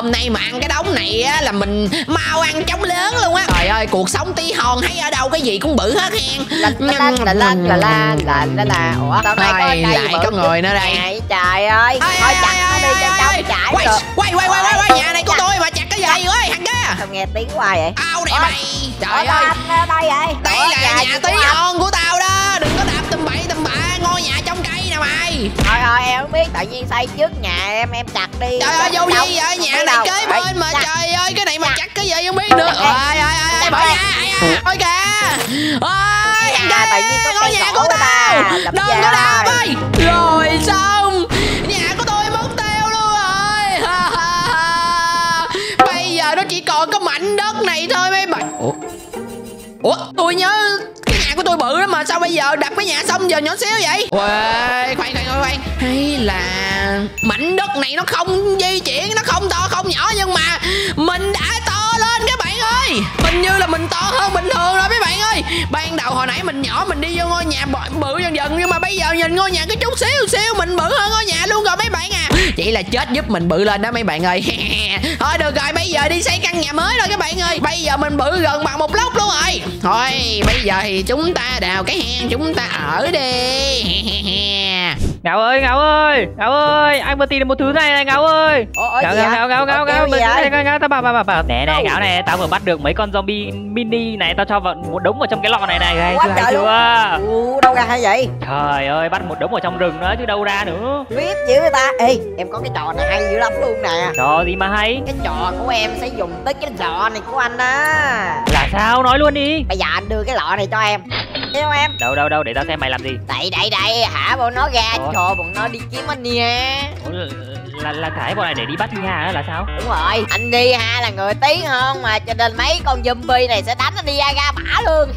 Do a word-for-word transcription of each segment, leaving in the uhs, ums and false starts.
hôm nay mà ăn cái đống này á là mình mau ăn chóng lớn luôn á. Trời ơi, cuộc sống tí hon thấy ở đâu cái gì cũng bự hết hen. La la la la la la la la la. Ủa sao đây có cây lại có người nữa đây. Trời ơi, thôi chặt nó đi cho trống trải được. Quay quay quay quay, nhà này của tôi mà chặt cái gì ơi thằng kia. Sao nghe tiếng hoài vậy? Ao này mày. Trời ơi. Đây vậy. Đây là nhà tí hon của tao đó. Đừng có đạp tùm bậy tùm bạ ngôi nhà trong cây nè mày. Thôi thôi em không biết, tự nhiên xây trước nhà em em chặt đi. Trời ơi vô gì vậy, nhà này kế bên mà. Trời ơi cái này mà chặt cái gì không biết nữa. Ôi ôi ôi bỏ nhà. Ôi kìa. Ôi thằng kia, ngôi nhà của tao. Đừng có đạp ơi. Rồi xong, nhà của tôi mất tiêu luôn rồi. Bây giờ nó chỉ còn có mảnh đất này thôi mấy bạn. Ủa Ủa tôi nhớ cái nhà của tôi bự lắm mà sao bây giờ đập cái nhà xong giờ nhỏ xíu vậy? Uầy, khoan khoan khoan, hay là mảnh đất này nó không di chuyển, nó không to không nhỏ nhưng mà mình đã to lên các bạn ơi. Hình như là mình to hơn bình thường rồi mấy bạn ơi. Ban đầu hồi nãy mình nhỏ mình đi vô ngôi nhà bự dần dần nhưng mà bây giờ nhìn ngôi nhà cái chút xíu xíu mình bự hơn ngôi nhà luôn rồi mấy bạn à. Chỉ là chết giúp mình bự lên đó mấy bạn ơi. Thôi được rồi, bây giờ đi xây căn nhà mới rồi các bạn ơi. Bây giờ mình bự gần bằng một lốc luôn rồi. Thôi bây giờ thì chúng ta đào cái hang chúng ta ở đi. Ngáo ơi, Ngáo ơi, Ngáo ơi, anh vừa tìm được một thứ này này Ngáo ơi. Ngáo Ngáo Ngáo Ngáo Ngáo Ngáo Ngáo Ngáo tao bảo bảo bảo nè nè Ngáo này, tao vừa bắt được mấy con zombie mini này, tao cho vào một đống vào trong cái lọ này này, hay chưa hay chưa? Ủa, đâu ra hay vậy? Trời ơi, bắt một đống ở trong rừng đó chứ đâu ra nữa. Biết dữ người ta. Ê, em có cái trò này hay dữ lắm luôn nè. Trò gì mà hay? Cái trò của em sẽ dùng tới cái lọ này của anh đó. Là sao, nói luôn đi. Bây giờ anh đưa cái lọ này cho em. Thấy không em? Đâu đâu đâu, để tao xem mày làm gì. Đây đây đây, hả bọn nó ra cho bọn nó đi kiếm anh nha. Ủa, là, là, là thải bọn này để đi bắt Lia á là sao? Đúng rồi, anh đi ha là người tí hơn mà cho nên mấy con zombie này sẽ đánh anh đi ra bả luôn.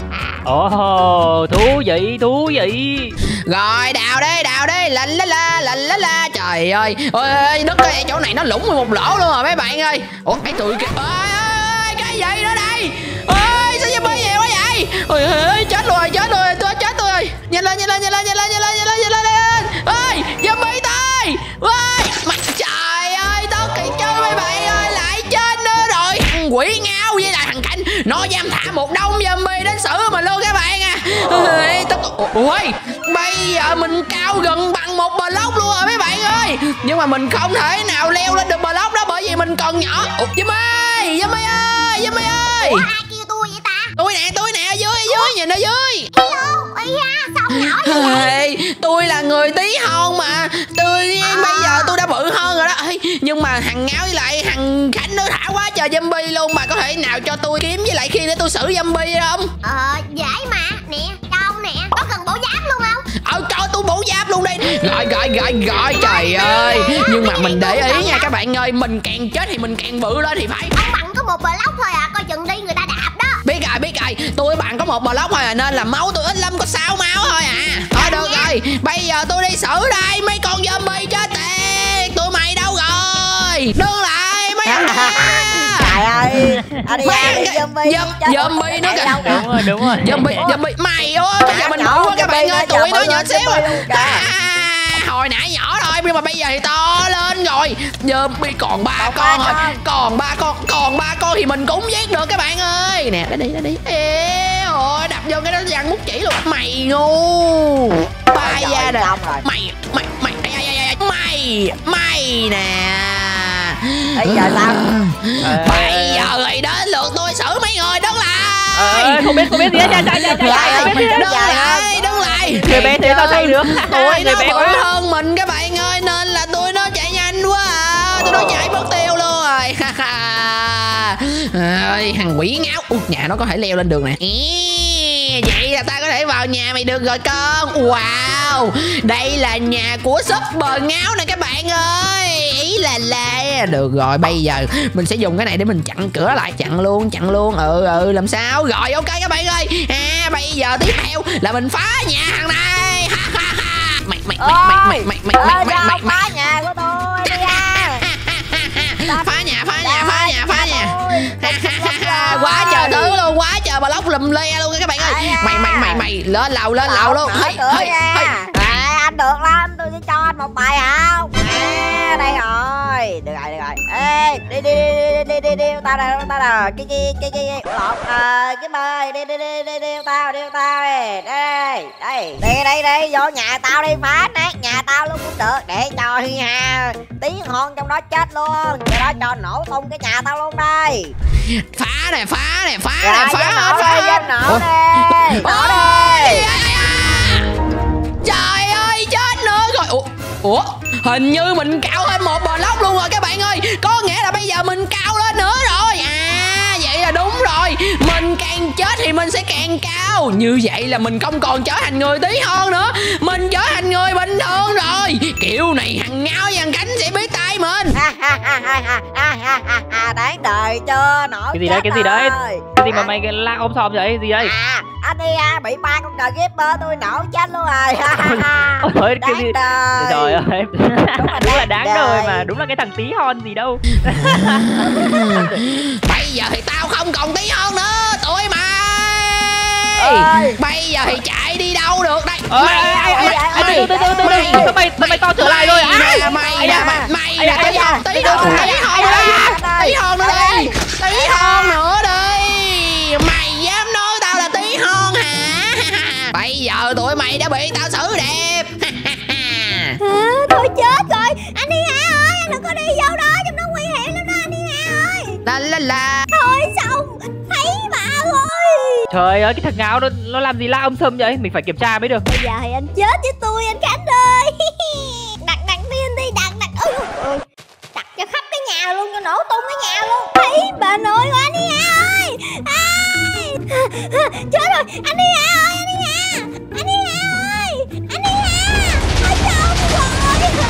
Ồ, thú vị, thú vị. Rồi đào đi, đào đi, lạnh la la, lạnh la la. Trời ơi, ôi đất ơi, chỗ này nó lủng một lỗ luôn rồi mấy bạn ơi. Ủa mấy tụi kia, ơi ơi, cái gì nữa đây? Ôi sao zombie nhiều quá vậy? Ôi ơi, chết rồi, chết rồi, tôi chết tôi rồi. Nhanh lên, nhanh lên, nhanh lên, nhanh lên, nhanh lên, nhanh lên, nhanh lên, lên. Ơi, zombie tôi. Ôi, mày trời ơi, tao kỳ chơi mấy bạn ơi, lại chết nữa rồi. Thằng quỷ ngao với lại thằng Cảnh, nó dám thả một đống zombie đến xử mình luôn các bạn à. Ôi, tao ôi, bây giờ mình cao gần bằng một block luôn rồi mấy bạn ơi. Nhưng mà mình không thể nào leo lên được block đó bởi vì mình còn nhỏ. Ủa, zombie, zombie ơi, zombie ơi. Ủa ai kêu tôi vậy ta? Tôi nè, tôi nè, ở dưới, ở dưới, nhìn ở dưới. Hello, ây da, sao nhỏ như vậy? Tôi là người tí hon mà. Tôi à. Bây giờ tôi đã bự hơn rồi đó. Nhưng mà thằng Ngáo với lại thằng Khánh nó thả quá trời zombie luôn. Mà có thể nào cho tôi kiếm với lại khi để tôi xử zombie không? Ờ, dễ mà. Nè, cho ông nè. Có cần bổ giáp luôn không? Ờ, cho tôi bổ giáp luôn đi. Rồi, rồi, rồi, rồi, trời ơi. Nhưng mà mình để ý nha các bạn ơi. Mình càng chết thì mình càng bự lên thì phải. Ông bằng có một block thôi à. Coi chừng đi người ta đạp đó. Biết rồi, biết rồi. Tôi bạn có một block thôi à, nên là máu tôi ít lắm, có sáu máu thôi à. Thôi được rồi, bây giờ tôi đi xử đây. Mấy con zombie chết tiệt. Tụi mày đâu rồi? Đứng lại mấy anh kia. Trời ơi, anh đi zombie. Zombie nữa kìa. Đúng rồi, đúng rồi. Zombie, zombie. Mày ơi, bây giờ mình bự quá các bạn ơi. Tụi nó nhỏ xíu à. Hồi nãy nhỏ thôi nhưng mà bây giờ thì to lên rồi. Zombie còn ba con thôi. Còn ba con, còn ba con thì mình cũng giết được các bạn ơi. Nè, đây đi, đây đi. Ê, ôi, đập vô cái đó răng mút chỉ luôn. Mày ngu. Ba da nè. Mày, mày, mày, mày, mày nè. Bây giờ sao? Bây giờ thì đến lượt tôi xử mấy người, đứng lại. Ờ, không biết, không biết gì hết. Chạy, chạy, chạy, chạy. Đứng lại, đứng lại. Người bé thế sao chạy được? Tụi nó bự hơn mình các bạn ơi, nên là tụi nó chạy nhanh quá à. Tụi nó chạy mất tiêu luôn rồi. Ơi, thằng quỷ ngáo. Ủa, nhà nó có thể leo lên được nè. Vậy là ta có thể vào nhà mày được rồi con. Wow, đây là nhà của Super Ngáo nè các bạn ơi. Ý là là được rồi, bây giờ mình sẽ dùng cái này để mình chặn cửa lại. Chặn luôn, chặn luôn. Ừ ừ làm sao. Rồi ok các bạn ơi. À, bây giờ tiếp theo là mình phá nhà thằng này. Mày mày mày mày mày mày mày mày mày phá nhà của tôi đi ra. Phá nhà, phá nhà, phá nhà, phá nhà. Quá trời thứ luôn, quá trời bà lóc lùm le luôn các bạn ơi. Mày mày mày mày lên lầu, lên lầu luôn. Hey, hey, hey. À, anh được lắm, tôi sẽ cho anh một bài học. À, đây rồi. rồi, được rồi, được rồi. Ê, đi đi đi đi đi đi tao nè, tao nè, cái cái cái cái lộn, ờ, cái ơi, đi đi đi đi đi tao, đi tao đây, đây, đây, đi đây đây, vô nhà tao đi phá nát nhà tao luôn cũng được, để cho hi ha tiếng hon trong đó chết luôn, rồi đó cho nổ tung cái nhà tao luôn đây. Phá nè, phá nè, phá Rồi, nè, phá nổ phá. đi, nổ đi, nổ đi. Trời ơi, chết nữa rồi. Ủa, ủa, hình như mình cao hơn một block luôn rồi các bạn ơi. Có nghĩa là bây giờ mình cao lên nữa rồi. À, vậy là đúng rồi. Mình càng chết thì mình sẽ càng cao. Như vậy là mình không còn trở thành người tí hon nữa. Mình trở thành người bình thường rồi. Kiểu này thằng Ngáo và thằng Khánh sẽ biết tay mình. Đáng đời chưa, nổ Cái gì đấy, cái gì đấy? Cái gì mà mày la ôm sòm vậy? Gì đây? À, anh đi à, bị ba con cờ Gipper tôi nổ chết luôn rồi. Ôi, cái gì? Đời. Trời ơi, đúng là, đúng là đáng đời. đời mà, đúng là cái thằng tí hon gì đâu. Bây giờ thì tao không còn tí hon nữa tụi mày. Ơi. Bây giờ thì chạy đi đâu được đây? Ơi, Mày, ai, ai, mày, ai, mày, từ từ từ từ mày, từ, mày mày to trở lại rồi. mày Ai? nè, mày Ai nè, da? mày mày Ai nè, da, tí ai hon, da? tí hon, tí hon nữa đi, tí hon nữa đi, tí hon nữa đi. Mày dám nói tao là tí hon hả? Bây giờ tụi mày đã bị tao xử đẹp. À, thôi chết rồi. Anh đi Hạ ơi, anh đừng có đi vô đó, trong đó nguy hiểm lắm đó anh đi Hạ ơi. La la la. Thôi xong, thấy bà rồi. Trời ơi, cái thằng Ngáo nó nó làm gì la ông sâm vậy? Mình phải kiểm tra mới được. Bây giờ thì anh chết với tôi anh Khánh ơi. Đặt đặt tiên đi, đặt đặt ôi, ôi. Đặt cho khắp cái nhà luôn, cho nổ tung cái nhà luôn. Thấy bà nội của anh đi Hạ ơi. Ai. Chết rồi, anh đi Hạ ơi, anh đi Hạ. Anh đi Hạ ơi, anh đi Hạ. Thôi xong rồi.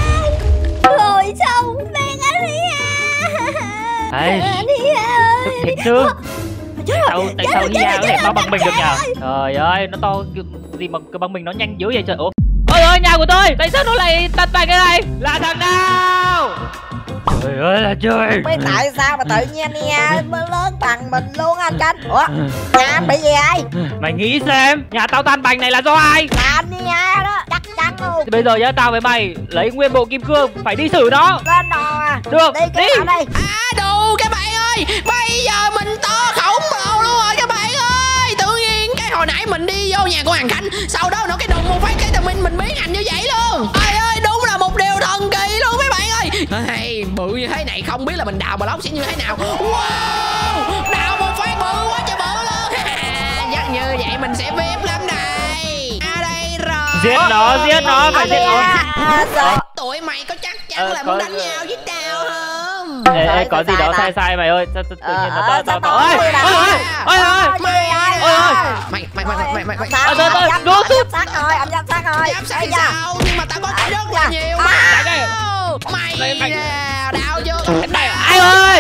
Rồi xong, bên anh đi Hạ. Ê, Anh đi Hạ Thật ơi. thiệt chứ? Chết Sao rồi, tại chết sao rồi, Hi chết Ha rồi, có thể chết to rồi, bằng mình được chết nhờ? rồi. Trời ơi, nó to cái gì mà cái bằng mình nó nhanh dữ vậy trời. Ủa? Ôi ơi, nhà của tôi, tại sao nó lại tạt bành cái này? Là thằng nào? Trời ơi là trời. Biết tại sao mà tự nhiên anh Nia mới lớn bằng mình luôn anh Khánh. Ủa, nhà anh bị gì vậy? Mày nghĩ xem, nhà tao tan bành này là do ai? Là anh Nia đó, chắc chắn luôn. Thì bây giờ nhá, tao với mày lấy nguyên bộ kim cương, phải đi xử nó. Lên đồ à. Được, Đi cái đi. nào đây? À đủ các bạn ơi. Bây giờ mình to khổng lồ luôn rồi các bạn ơi. Tự nhiên cái hồi nãy mình đi vô nhà của thằng Khánh, sau đó nó cái đùng một phát cái tụi mình mình biến thành như vậy luôn. Trời ơi, đúng là một điều thần kỳ luôn mấy bạn ơi. Hey, bự như thế này không biết là mình đào block sẽ như thế nào. Wow, đào một phát bự quá trời bự luôn. Chắc như vậy mình sẽ vip lắm đây. À đây rồi. Giết nó, giết nó, phải giết nó. À, sao? Tụi mày có chắc chắn Ờ, là có- muốn đánh nhau với tao không? Ê, ê, Sai, có gì sai đó ta. sai sai mày ơi. Sao tự tự nhiên nó Ờ, to to sao to. to Ôi, vậy ôi, nào? ôi, ôi, ôi. Ôi, ôi, Ôi, ôi. Mày mày mày mày mày mày Sao? Ờ, thôi, thôi, Anh đố giám xuống. sát rồi, anh giám sát rồi. Giám sát Bây thì giờ. sao? Nhưng mà tao có rất là À, nhiều à. mà. Đánh đây. Mày Đây, mày- nè, đau chưa? Này, ai ơi.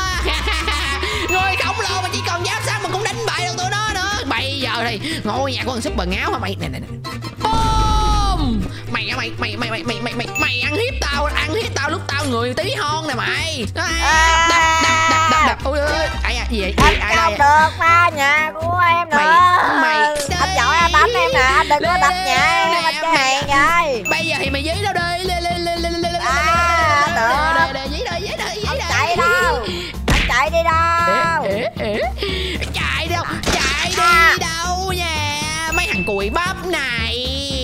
Người khổng lồ mà chỉ còn giám sát mà cũng đánh bại được tụi nó nữa. Bây giờ thì ngôi nhà của thằng Super Ngáo hả mày? Nè nè nè. Boom! Mày mày mày mày mày mày mày mày mày ăn hiếp tao, ăn hiếp tao lúc tao người tí hon nè mày. À, đập đập đập đập đập. Ôi ơi, ai à, gì vậy? Anh Ai không đây? được phá nhà của em nữa. Mày- mày- Anh giỏi anh đánh em nè, anh đừng có đập nhà em, anh cái hàng vậy. Bây giờ thì mày dí đâu đi. Lê lê lê lê lê lê. À, được. Đây dí đây, dí đây, dí Anh đây. chạy đâu? Anh chạy đi đâu? Ê, ê, ê. Chạy đâu, chạy đi À. đâu nha. Mấy thằng cùi bắp này.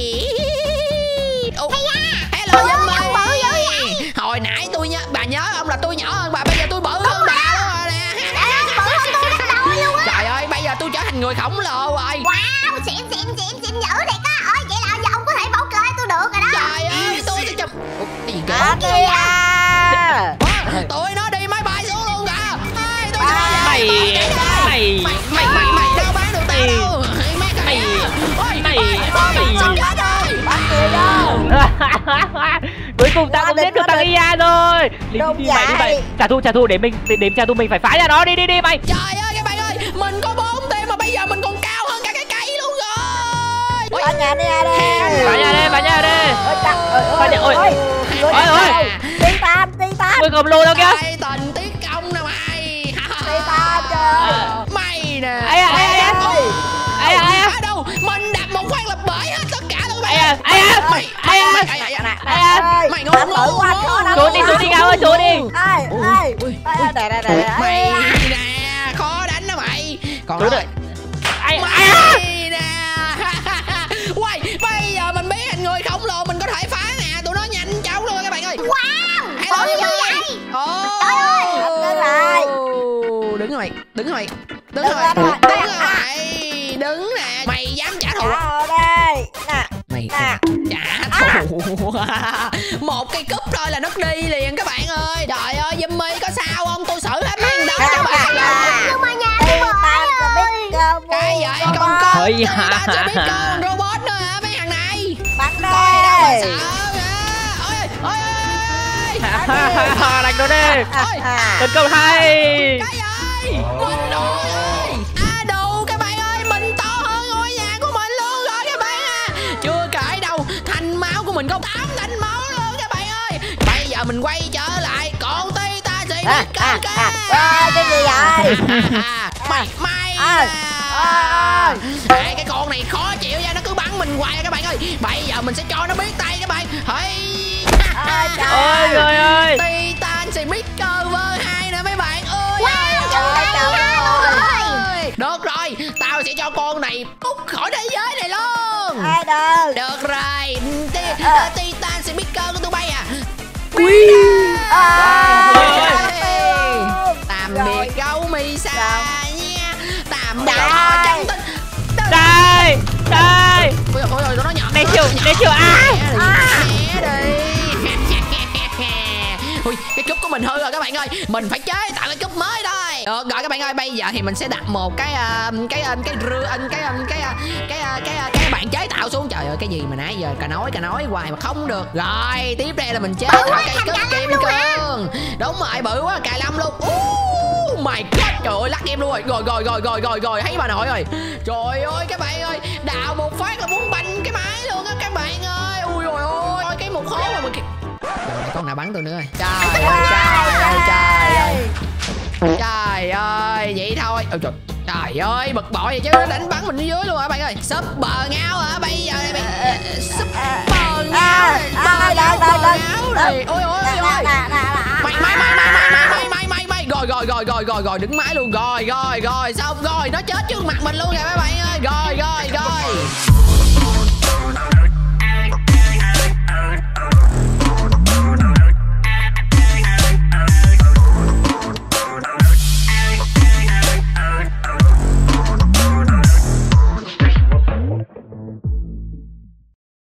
Ủa, hello Yummy. Hồi nãy tôi nhớ, bà nhớ không là tôi nhỏ hơn bà, bây giờ tôi bự hơn bà luôn rồi nè. Trời ơi, bây giờ tôi trở thành người khổng lồ rồi. Wow, xịn xịn xịn xịn dữ thiệt á. Ôi vậy là giờ ông có thể bấu cười tôi được rồi đó. Trời ơi, tôi sẽ chụp. Ủa, cái gì kìa? Anh đi à. Ủa, tụi nó đi máy bay xuống luôn kìa. Ê, tôi À. sao vậy? Mày, mày mày mày mày đâu bán được tao đâu. Mấy cái Mày, ôi, mày, ôi, ôi, mày. xong chết rồi. Bắt người đâu? Cuối cùng tao cũng Đừng giết được có thằng đừng. Ia rồi. Đi, Đúng đi, mày đi vậy. mày. Trả thù trả thù để mình để đếm trả thù mình phải phá ra nó. Đi đi đi mày. Trời ơi các bạn ơi, mình có bốn tim mà bây giờ mình còn cao hơn cả cái cây luôn rồi. Ôi, Ở nhà đi à đi. Phá nhà đi, phá nhà đi. Ôi trời ơi. Phá nhà, ôi. Ôi. Ôi, ôi. Titan, Titan. Người khổng lồ đâu kìa. Đây tình tiết công nè mày. Titan trời. Mày nè. Ai à, ai à, ai à. Ôi, Ai à, ai à. ở đâu? Mình đập một phát là bể hết tất cả luôn Ai mày. à ai à mày ai à mày ai ai à à mày ngon bự quá trốn đi trốn đi Ngáo ơi trốn đi. Ai ai đây đây đây mày nè khó đánh đó mày còn Trốn rồi được. ai ai à mày nè quay bây giờ mình biến thành người khổng lồ mình có thể phá nè tụi nó nhanh chóng luôn các bạn ơi. Wow, hello ôi như như vậy vậy. trời ơi đứng lại đứng rồi mày đứng rồi đứng Đứng rồi lên rồi. đứng rồi mày đứng nè mày dám trả thù ở đây nè mày nè trả thù một cây cúp thôi là nó đi liền các bạn ơi. Trời ơi Jimmy có sao không tôi xử hết mấy thằng đó cho bạn ơi. Nhưng mà nhà tôi bỏ rồi. Cái vậy còn con Hơi người hả? ta chưa biết con robot nữa hả mấy thằng này bắn coi đâu mà đây sợ hả? Ôi ôi ha đánh nó đi. ôi Tấn công hay. cái ơi mình rồi à đủ các bạn ơi mình to hơn ngôi nhà của mình luôn rồi các bạn à. Chưa kể đâu thanh máu của mình có tám thanh máu luôn các bạn ơi. Bây giờ mình quay trở lại còn ti ta sẽ à, biết à, cơ à, à, cái gì vậy mày mày à, à, à, cái con này khó chịu nha nó cứ bắn mình hoài các bạn ơi. Bây giờ mình sẽ cho nó biết tay các bạn. Hey. à, Ôi trời ơi. Titan Speaker vơ hai nè mấy bạn ơi. Wow, trời ơi, trời ơi. Được rồi tao sẽ cho con này cút khỏi thế giới này luôn. ai đâu Được rồi Ti- À. Titan Speaker của tụi bay à. à, Ê, tạm biệt gấu Misa nha. Tạm biệt Trời họ ơi. chân tinh. Đây đây Ôi ôi ôi nó nhỏ. Này chiều, này chiều, ai? Né đi. Ui, cái cúp của mình hư rồi các bạn ơi. Mình phải chế tạo cái cúp mới thôi. Được rồi các bạn ơi, bây giờ thì mình sẽ đặt một cái uh, cái uh, cái rưa anh cái um, cái uh, cái uh, cái uh, cái bạn chế tạo xuống. Trời ơi cái gì mà nãy giờ cả nói cả nói hoài mà không được. Rồi, tiếp theo là mình chế tạo cây cúp kim cương. Đúng rồi, bự quá, cài lâm luôn. Uh, my god, trời ơi lắc em luôn rồi. Rồi rồi rồi rồi rồi rồi, thấy bà nội rồi. Trời ơi các bạn ơi, đào một phát là muốn banh cái máy luôn á các bạn ơi. Ui rồi ôi, cái một hố mà mình rồi con nào bắn tôi nữa rồi. Trời ơi, trời ơi, trời ơi. Trời ơi, vậy thôi. Ôi trời. Trời ơi, bực bội vậy chứ nó đánh bắn mình ở dưới luôn hả bạn ơi. Super ngáo hả? Bây giờ này bạn Super ngáo. Super ngáo, super ngáo rồi. Ôi ôi ôi. Mày mày mày mày mày mày mày mày mày rồi rồi rồi rồi rồi rồi đứng mái luôn. Rồi rồi rồi xong rồi nó chết trước mặt mình luôn rồi mấy bạn ơi. Rồi rồi rồi.